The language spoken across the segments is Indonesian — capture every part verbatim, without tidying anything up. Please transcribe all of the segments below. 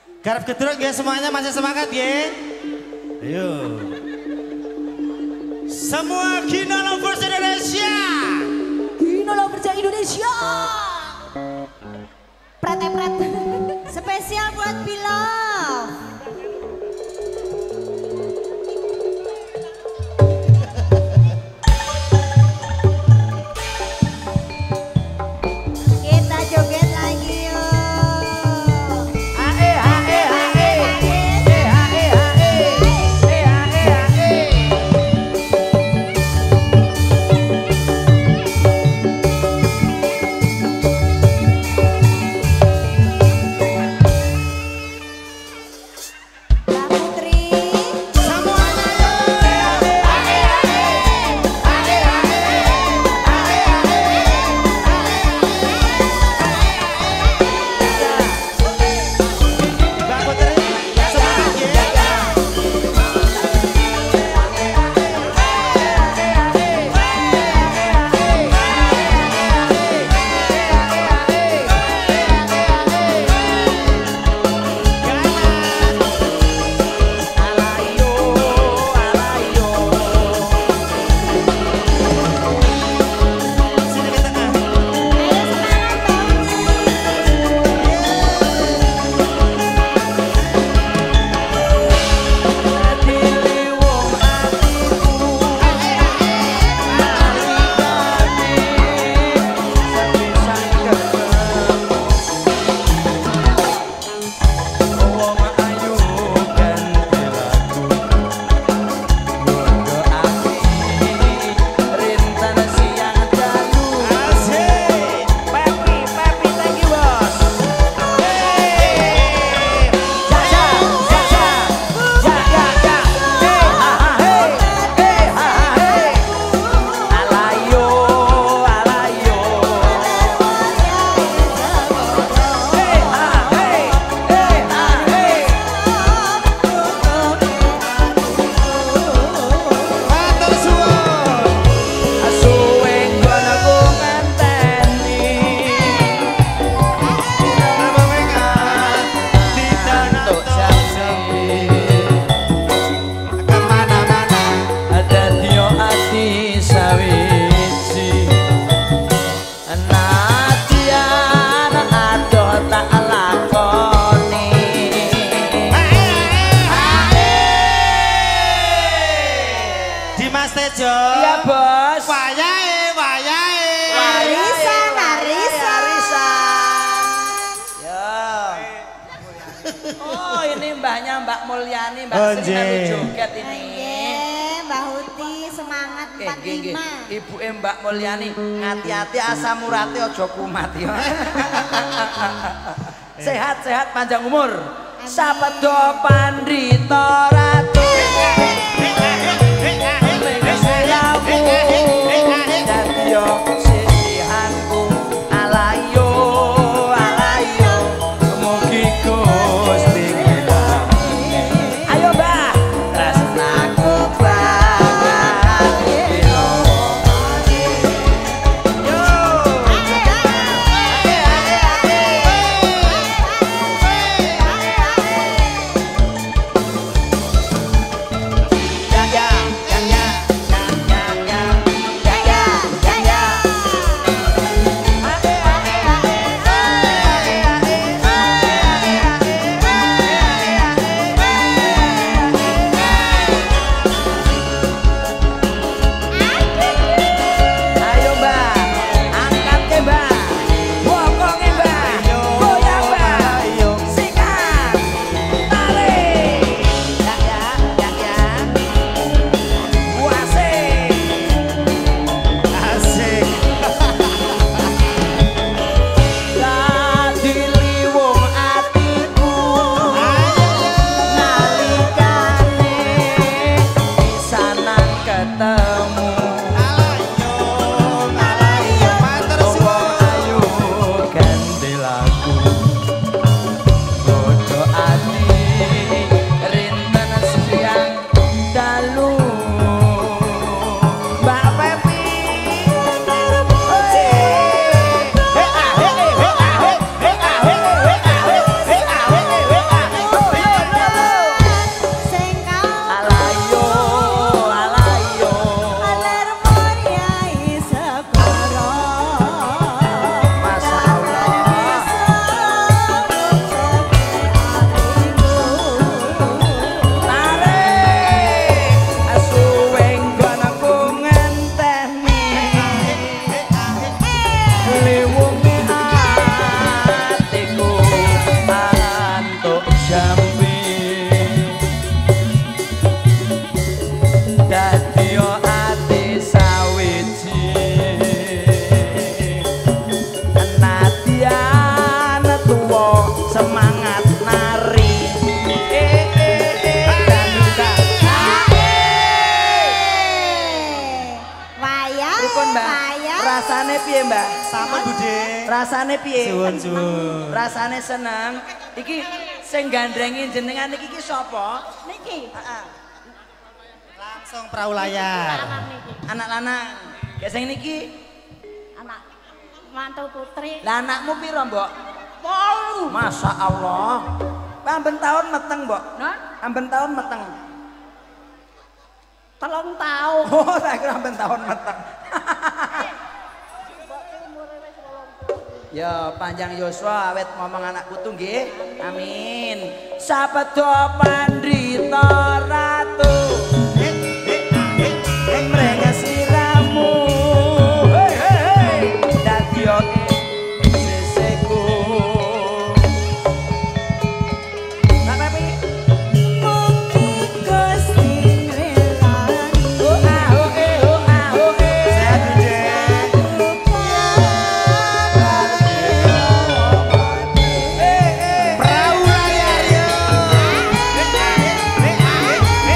Garap gedruk ya semuanya masih semangat ya. Ayo. Semua Kino Lovers Indonesia. Kino Lovers Indonesia. Pret-pret. Spesial buat Bilov. Kita joget lagi yuk. Ae ae ae. Eh ae ae. Eh ae ae. Mbak Putri. Semuanya yuk. Ae ae. Ae ae. Ae Mbak Putri semangat ya. Alayo, alayo. Sini ke tengah. Ayo semangat Mbak Putri. Dili wong atiku nalikane sepisan ketemu wong ayu ganti lagu nggondo ati rintan siang dalu Asik. Pepi Pepi thank you bos hey jaja jaja jaja jaja hey ha ha hey hey ha ha hey alayo alayo hey ha hey hey ha hey Matur suwun. asuwe kono ku ngenteni untuk sampe Kemana-mana. ada dio ati sawiji nadyan adoh tak lakoni Dimas Tejo. iya bos Wayahe, wayahe. Arisan, arisan. ya oh ini mbahnya Mbak Mulyani Mbak Oh, Sri melu jee. joget ini Oke, Mbak Huti semangat Oke, empat nggih, nggih. lima. Ibu Mbak Mulyani, hati-hati asam urate aja kumat ya. Sehat-sehat panjang umur. Sapedo pandhita ratu. Lamu dadi yo sisihanku alayo alayo mugi Gusti ngelani. Ayo Mbah, tresnaku bakal dilowati. Yo. piye, Mbah? Sampun Bude. Rasane piye? Suwun suwun. Rasane seneng. Iki sing gandrengi jenengan iki ki sapa? Niki. Heeh. Langsung perahu layar. Anak lanang. Ya sing niki Anak mantu putri. lah anakmu piro, Mbok? Wolu. Masya Allah. Amben tahun meteng, Mbok. Nah, Amben tahun meteng. telung tahun. Oh, saya kira amben tahun meteng. Ya panjang Yosua awet ngomong anak putu nggih. Amin. Sabda pandhita ratu. Mrenges sliramu. Hei hei hei. Dadi sisiku. Napa iki? Mugi Gusti ngelani. Oh ah oh eh oh ah oh eh. Sehat Bude. Eh eh. Perahu layar yo.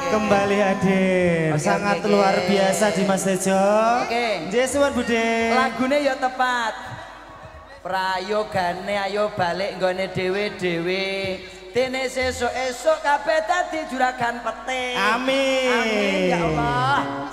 Kembali hadir. Oke, Sangat oke, luar oke. biasa Dimas Tejo. Oke. Nggih suwun Bude. Lagune ya tepat. Prayogane ayo balik nggone dhewe-dhewe. Dene sesuk-esuk kabeh dadi juragan petik. Amin. Amin ya Allah.